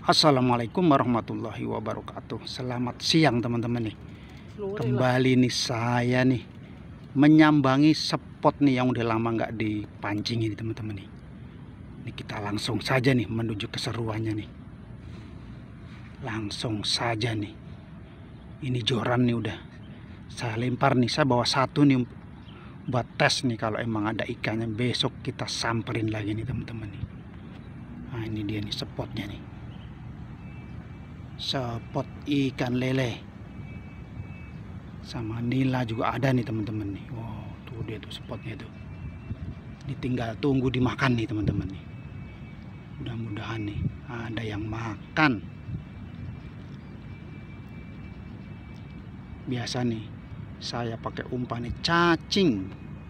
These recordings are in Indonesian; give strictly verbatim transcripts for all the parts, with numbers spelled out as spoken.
Assalamualaikum warahmatullahi wabarakatuh. Selamat siang teman-teman nih. Kembali nih saya nih menyambangi spot nih yang udah lama nggak dipancing ini teman-teman nih. Ini kita langsung saja nih menuju keseruannya nih. Langsung saja nih. Ini joran nih udah saya lempar nih. Saya bawa satu nih buat tes nih, kalau emang ada ikannya besok kita samperin lagi nih teman-teman nih. Nah ini dia nih spotnya nih. Spot ikan lele sama nila juga ada nih teman-teman nih. Wow, tuh dia tuh spotnya tuh. Ini tinggal tunggu dimakan nih teman-teman nih. Mudah-mudahan nih ada yang makan. Biasa nih saya pakai umpan nih cacing.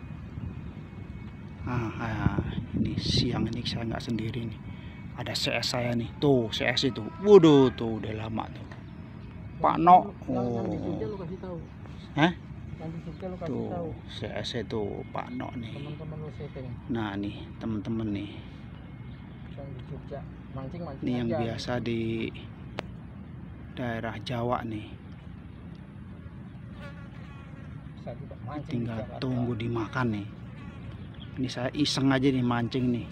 Ah, ah, ini siang ini saya nggak sendiri nih. Ada C S saya nih, tuh C S itu, waduh tuh udah lama tuh, Pak No. Oh, hah? Tuh C S itu Pak No nih. Nah nih teman-teman nih, ini yang biasa di daerah Jawa nih. Tinggal tunggu dimakan nih. Ini saya iseng aja nih mancing nih.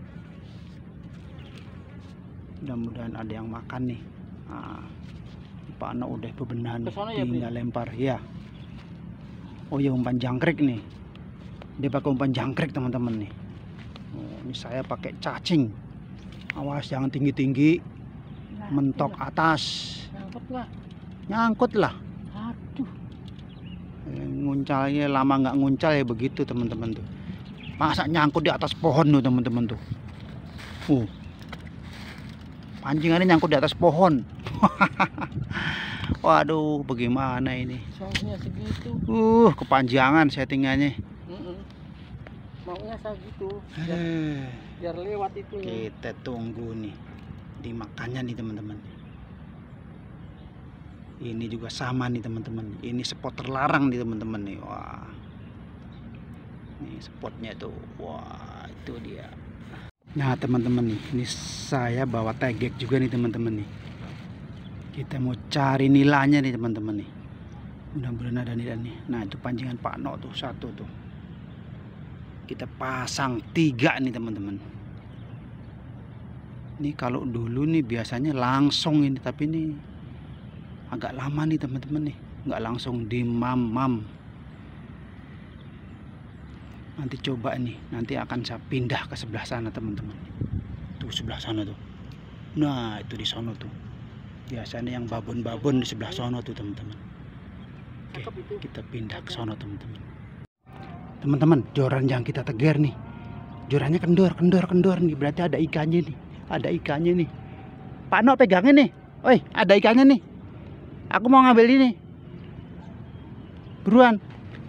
Mudah-mudahan ada yang makan nih. Nah, Pak No udah bebenahan tinggal ya, lempar ya. Oh ya, umpan jangkrik nih. Dia pakai umpan jangkrik teman-teman nih. Oh, ini saya pakai cacing. Awas jangan tinggi-tinggi, mentok atas. Nyangkut nggak? Nyangkut lah. Aduh. Nguncalnya lama nggak nguncal ya begitu teman-teman tuh. Masa nyangkut di atas pohon tuh teman-teman tuh. Uh. Pancingannya nyangkut di atas pohon. Waduh, bagaimana ini? Soalnya segitu. Uh, kepanjangan settingannya. Mm -mm. Maunya segitu. Biar, Eh, biar lewat itu. kita tunggu nih dimakannya nih teman-teman. Ini juga sama nih teman-teman. Ini spot terlarang nih teman-teman nih. Wah. Nih spotnya tuh. Wah, itu dia. Nah teman-teman nih, ini saya bawa tegek juga nih teman-teman nih. Kita mau cari nilainya nih teman-teman nih. Mudah-mudahan ada nilai nih. Nah itu pancingan Pak No tuh satu tuh. Kita pasang tiga nih teman-teman. Ini kalau dulu nih biasanya langsung ini, tapi ini agak lama nih teman-teman nih. Nggak langsung dimam-mam. Nanti coba nih, nanti akan saya pindah ke sebelah sana teman-teman. Tuh sebelah sana tuh. Nah itu di sono tuh. Biasanya yang babon-babon di sebelah sono tuh teman-teman. Oke, kita pindah ke sono teman-teman. Teman-teman, joran yang kita tegar nih. Jorannya kendor, kendor, kendor nih. Berarti ada ikannya nih. Ada ikannya nih. Pak No pegangin nih. Oi, ada ikannya nih. Aku mau ngambil ini. Buruan.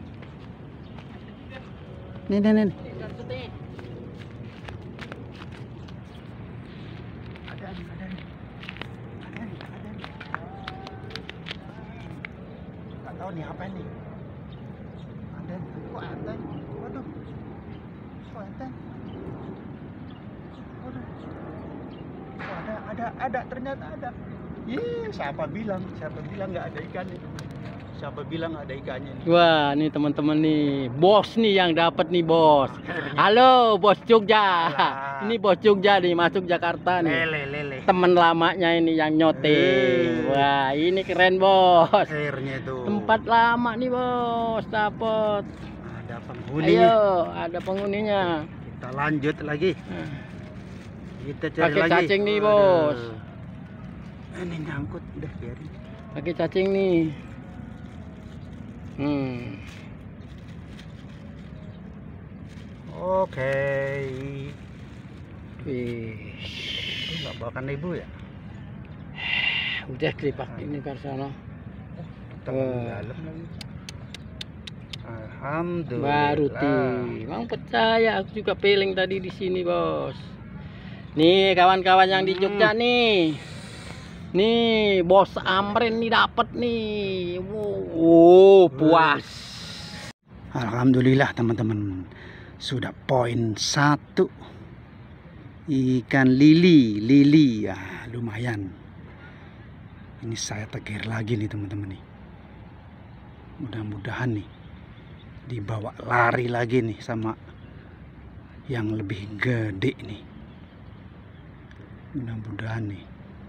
Nih, nih, nih. Ada nih, ada nih. Ada nih, ada nih. Nggak tahu nih apa nih. Ada nih. Kok ada nih? Waduh. Kok ada? Waduh. Kok ada, ada, ada. Ternyata ada. Ih, siapa bilang? Siapa bilang nggak ada ikannya? Siapa bilang ada ikannya nih? Wah, nih teman-teman nih, bos nih yang dapat nih bos. Halo, bos Jogja. Alah. Ini bos Jogja nih, masuk Jakarta nih. Lele, lele. Temen lamanya ini yang nyoting. Eh. Wah, ini keren bos. Airnya tuh. Tempat lama nih bos, dapat. Ada penghuninya. Ayo, ada penghuninya. Kita lanjut lagi. Kita cari Pakai lagi. cacing nih bos. Aduh. Ini nyangkut, udah biarin. Pakai cacing nih. Hmm. Oke. Wih. Itu nggak bawakan ibu ya? Udah kelipat ini ke sana. Kita di dalam lagi. Alhamdulillah. Baru ti, Bang percaya aku juga peling tadi di sini bos. Nih kawan-kawan yang di Jogja nih, nih bos Amren nih dapat nih. Wow, puas. Alhamdulillah teman-teman, sudah poin satu ikan lili lili ya. Nah, lumayan. Ini saya tegir lagi nih teman-teman nih. Mudah-mudahan nih dibawa lari lagi nih sama yang lebih gede nih. Mudah-mudahan nih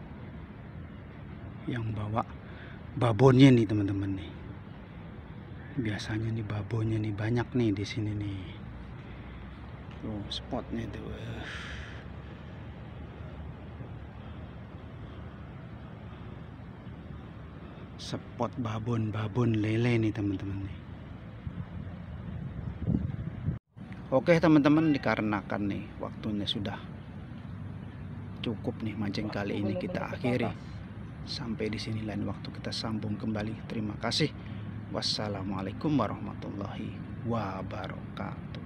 yang bawa babonnya nih teman-teman nih. Biasanya nih babonnya nih banyak nih di sini nih. Tuh spotnya tuh. Spot babon-babon lele nih teman-teman nih. Oke teman-teman, dikarenakan nih waktunya sudah cukup nih mancing kali ini kita akhiri. Sampai di sini, lain waktu kita sambung kembali. Terima kasih. Wassalamualaikum warahmatullahi wabarakatuh.